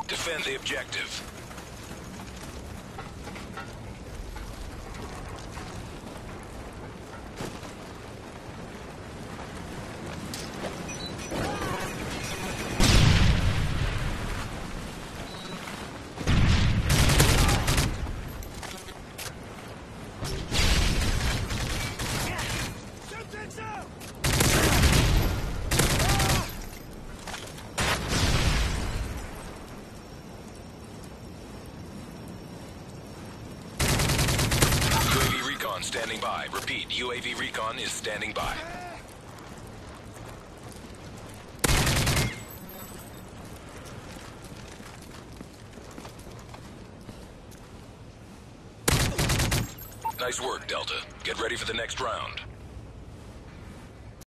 Defend the objective. Standing by. Repeat, UAV recon is standing by. Nice work, Delta. Get ready for the next round.